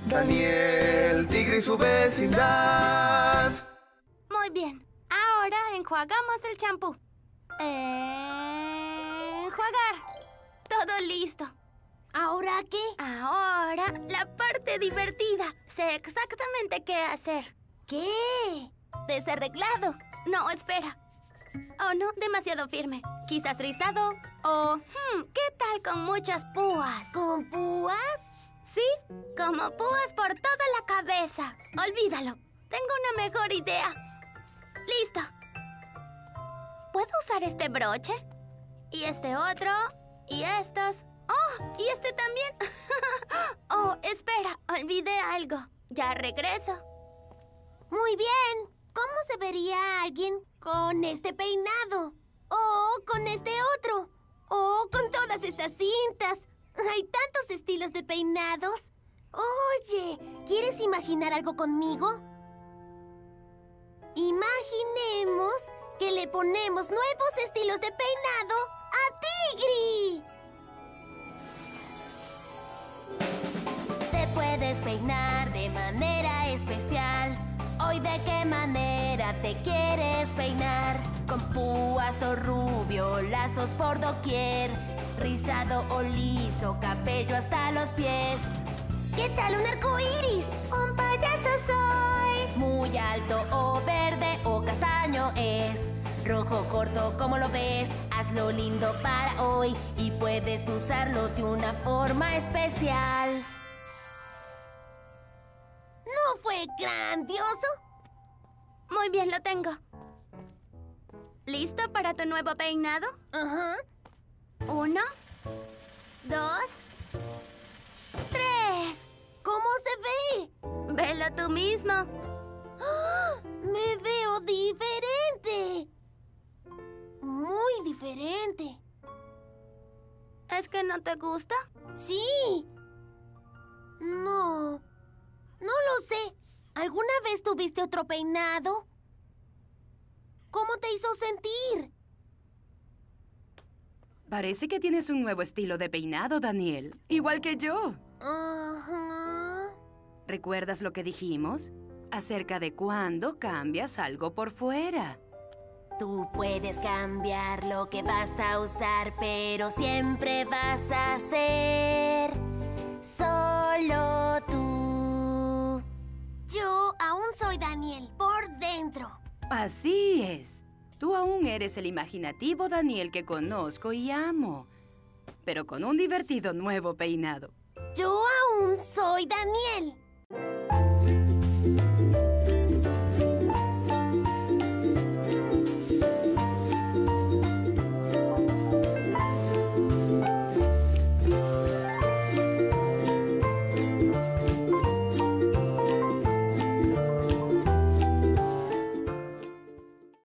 Daniel, Tigre y su vecindad. Muy bien. Ahora enjuagamos el champú. Enjuagar. Todo listo. ¿Ahora qué? Ahora, la parte divertida. Sé exactamente qué hacer. ¿Qué? ¿Desarreglado? No, espera. Oh, no, demasiado firme. Quizás rizado. O, ¿qué tal con muchas púas? ¿Con púas? Sí, como púas por toda la cabeza. Olvídalo. Tengo una mejor idea. ¡Listo! ¿Puedo usar este broche? Y este otro. Y estos. ¡Oh! Y este también. Oh, espera. Olvidé algo. Ya regreso. Muy bien. ¿Cómo se vería alguien con este peinado? ¿O con este otro? ¿O con todas estas cintas? Hay tantos estilos de peinados. Oye, ¿quieres imaginar algo conmigo? Imaginemos que le ponemos nuevos estilos de peinado a Tigri. Te puedes peinar de manera especial. Hoy, ¿de qué manera te quieres peinar? Con púas o rubio, lazos por doquier, rizado o liso, cabello hasta los pies. ¿Qué tal un arco iris? Un payaso soy. Muy alto o verde o castaño es. Rojo corto, ¿cómo lo ves? Hazlo lindo para hoy y puedes usarlo de una forma especial. ¿No fue grandioso? Muy bien, lo tengo. ¿Listo para tu nuevo peinado? Ajá. 1, 2, 3. ¿Cómo se ve? Velo tú mismo. ¡Ah! ¡Me veo diferente! Muy diferente. ¿Es que no te gusta? Sí. No. No lo sé. ¿Alguna vez tuviste otro peinado? ¿Cómo te hizo sentir? Parece que tienes un nuevo estilo de peinado, Daniel. Igual que yo. Ajá. ¿Recuerdas lo que dijimos? Acerca de cuándo cambias algo por fuera. Tú puedes cambiar lo que vas a usar, pero siempre vas a ser solo tú. Yo aún soy Daniel, por dentro. Así es. Tú aún eres el imaginativo Daniel que conozco y amo, pero con un divertido nuevo peinado. Yo aún soy Daniel.